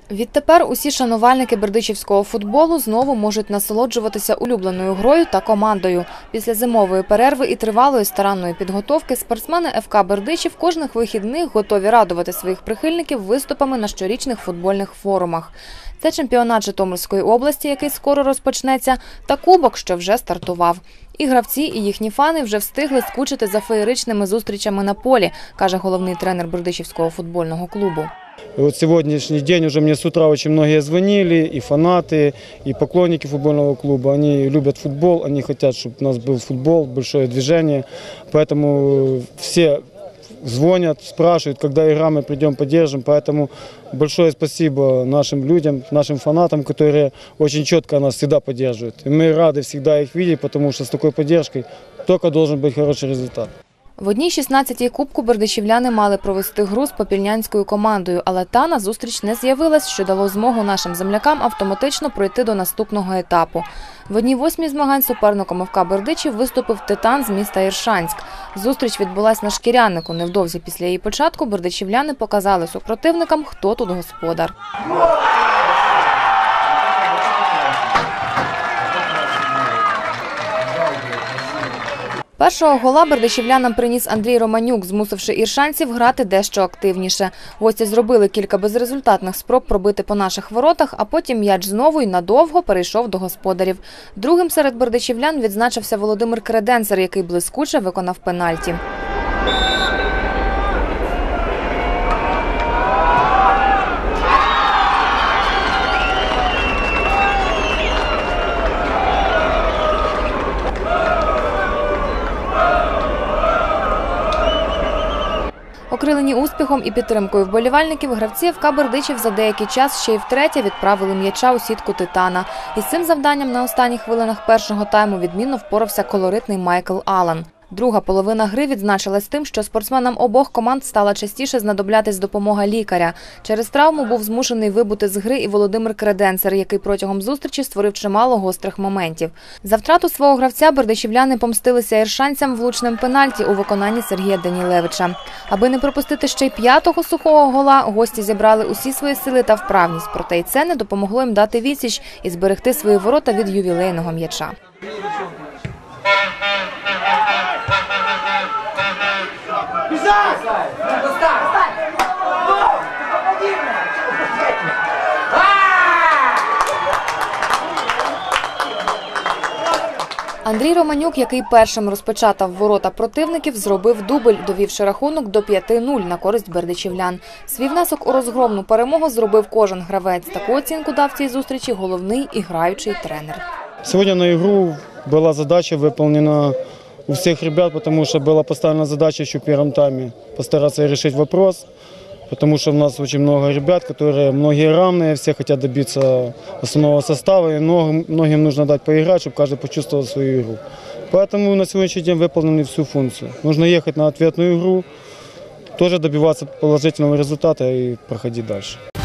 Відтепер усі шанувальники бердичівського футболу знову можуть насолоджуватися улюбленою грою та командою. Після зимової перерви і тривалої старанної підготовки спортсмени ФК Бердичів кожних вихідних готові радувати своїх прихильників виступами на щорічних футбольних форумах. Це чемпіонат Житомирської області, який скоро розпочнеться, та кубок, що вже стартував. І гравці, і їхні фани вже встигли скучити за феєричними зустрічами на полі, каже головний тренер Бердичівського футбольного клубу. Вот сегодняшний день уже мне с утра очень многие звонили, и фанаты, и поклонники футбольного клуба. Они любят футбол, они хотят, чтобы у нас был футбол, большое движение. Поэтому все звонят, спрашивают, когда игра, мы придем, поддержим. Поэтому большое спасибо нашим людям, нашим фанатам, которые очень четко нас всегда поддерживают. И мы рады всегда их видеть, потому что с такой поддержкой только должен быть хороший результат. В одній 16-й кубку бердичівляни мали провести гру з попільнянською командою, але та на зустріч не з'явилась, що дало змогу нашим землякам автоматично пройти до наступного етапу. В одній 8-й змагань суперником ФК Бердичів виступив «Титан» з міста Іршанськ. Зустріч відбулась на Шкіряннику. Невдовзі після її початку бердичівляни показали супротивникам, хто тут господар. Першого гола бердичівлянам приніс Андрій Романюк, змусивши іршанців грати дещо активніше. Гості зробили кілька безрезультатних спроб пробити по наших воротах, а потім м'яч знову й надовго перейшов до господарів. Другим серед бердичівлян відзначився Володимир Креденцер, який блискуче виконав пенальті. Окрилені успіхом і підтримкою вболівальників, гравці ФК Бердичів за деякий час ще й втретє відправили м'яча у сітку «Титана». Із цим завданням на останніх хвилинах першого тайму відмінно впорався колоритний Майкл Аллан. Друга половина гри відзначилась тим, що спортсменам обох команд стала частіше знадоблятись допомога лікаря. Через травму був змушений вибути з гри і Володимир Креденцер, який протягом зустрічі створив чимало гострих моментів. За втрату свого гравця бердичівляни помстилися іршанцям влучним пенальті у виконанні Сергія Данілевича. Аби не пропустити ще й п'ятого сухого гола, гості зібрали усі свої сили та вправність, проте й це не допомогло їм дати відсіч і зберегти свої ворота від ювілейного м'яча. Андрій Романюк, який першим розпечатав ворота противників, зробив дубль, довівши рахунок до 5-0 на користь бердичівлян. Свій внесок у розгромну перемогу зробив кожен гравець. Таку оцінку дав цій зустрічі головний і граючий тренер. Сьогодні на ігру була задача виконана у всех ребят, потому что была поставлена задача еще в первом тайме постараться решить вопрос, потому что у нас очень много ребят, которые многие равные, все хотят добиться основного состава, и многим нужно дать поиграть, чтобы каждый почувствовал свою игру. Поэтому на сегодняшний день выполнили всю функцию. Нужно ехать на ответную игру, тоже добиваться положительного результата и проходить дальше.